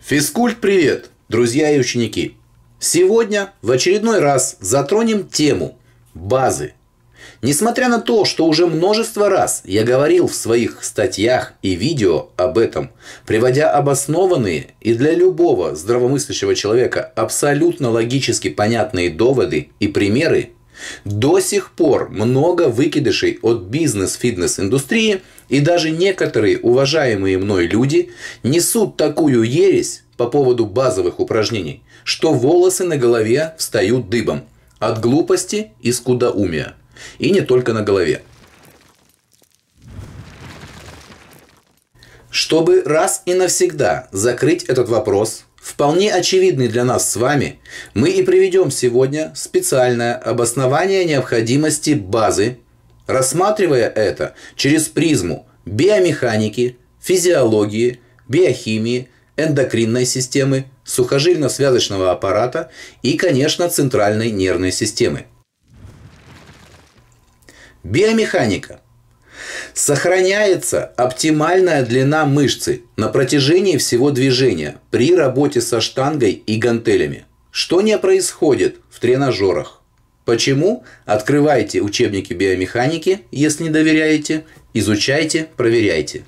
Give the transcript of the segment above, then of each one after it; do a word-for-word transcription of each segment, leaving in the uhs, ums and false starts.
Физкульт, привет, друзья и ученики! Сегодня в очередной раз затронем тему базы. Несмотря на то, что уже множество раз я говорил в своих статьях и видео об этом, приводя обоснованные и для любого здравомыслящего человека абсолютно логически понятные доводы и примеры, до сих пор много выкидышей от бизнес-фитнес-индустрии и даже некоторые уважаемые мной люди несут такую ересь по поводу базовых упражнений, что волосы на голове встают дыбом от глупости и скудоумия. И не только на голове. Чтобы раз и навсегда закрыть этот вопрос, вполне очевидный для нас с вами, мы и приведем сегодня специальное обоснование необходимости базы, рассматривая это через призму биомеханики, физиологии, биохимии, эндокринной системы, сухожильно-связочного аппарата и, конечно, центральной нервной системы. Биомеханика. Сохраняется оптимальная длина мышцы на протяжении всего движения при работе со штангой и гантелями, что не происходит в тренажерах. Почему? Открывайте учебники биомеханики, если не доверяете, изучайте, проверяйте.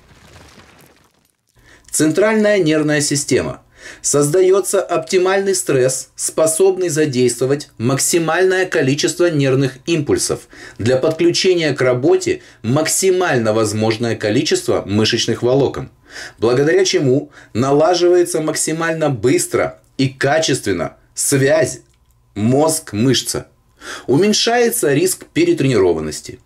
Центральная нервная система. Создается оптимальный стресс, способный задействовать максимальное количество нервных импульсов для подключения к работе максимально возможное количество мышечных волокон, благодаря чему налаживается максимально быстро и качественно связь мозг-мышца. Уменьшается риск перетренированности.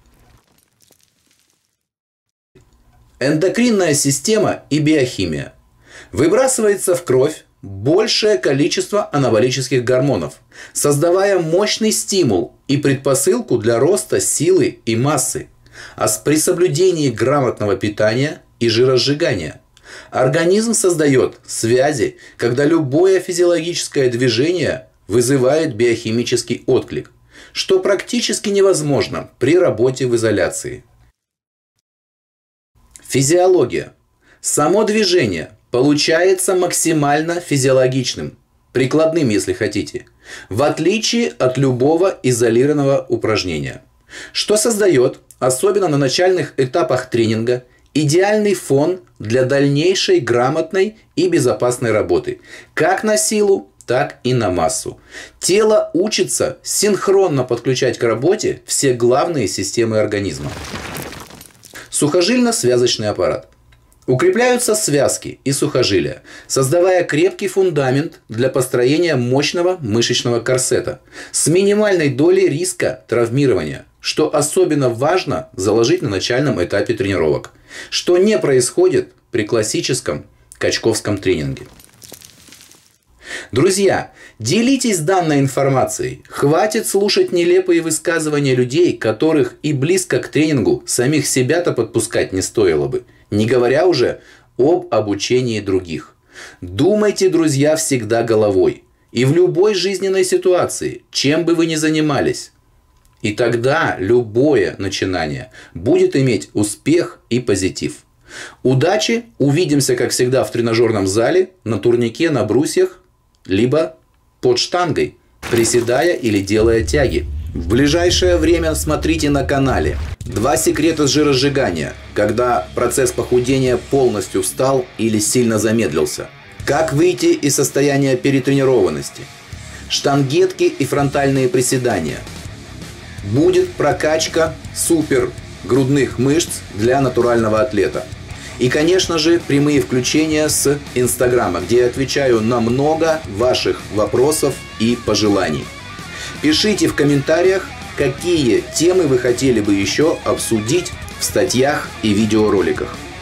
Эндокринная система и биохимия. Выбрасывается в кровь большее количество анаболических гормонов, создавая мощный стимул и предпосылку для роста силы и массы, а при соблюдении грамотного питания и жиросжигания. Организм создает связи, когда любое физиологическое движение вызывает биохимический отклик, что практически невозможно при работе в изоляции. Физиология. Само движение получается максимально физиологичным, прикладным, если хотите, в отличие от любого изолированного упражнения, что создает, особенно на начальных этапах тренинга, идеальный фон для дальнейшей грамотной и безопасной работы, как на силу, так и на массу. Тело учится синхронно подключать к работе все главные системы организма. Сухожильно-связочный аппарат. Укрепляются связки и сухожилия, создавая крепкий фундамент для построения мощного мышечного корсета с минимальной долей риска травмирования, что особенно важно заложить на начальном этапе тренировок, что не происходит при классическом качковском тренинге. Друзья, делитесь данной информацией. Хватит слушать нелепые высказывания людей, которых и близко к тренингу самих себя-то подпускать не стоило бы, не говоря уже об обучении других. Думайте, друзья, всегда головой. И в любой жизненной ситуации, чем бы вы ни занимались. И тогда любое начинание будет иметь успех и позитив. Удачи! Увидимся, как всегда, в тренажерном зале, на турнике, на брусьях, либо под штангой, приседая или делая тяги. В ближайшее время смотрите на канале «Два секрета жиросжигания», когда процесс похудения полностью встал или сильно замедлился. Как выйти из состояния перетренированности. Штангетки и фронтальные приседания. Будет прокачка супер грудных мышц для натурального атлета. И, конечно же, прямые включения с Инстаграма, где я отвечаю на много ваших вопросов и пожеланий. Пишите в комментариях, какие темы вы хотели бы еще обсудить в статьях и видеороликах.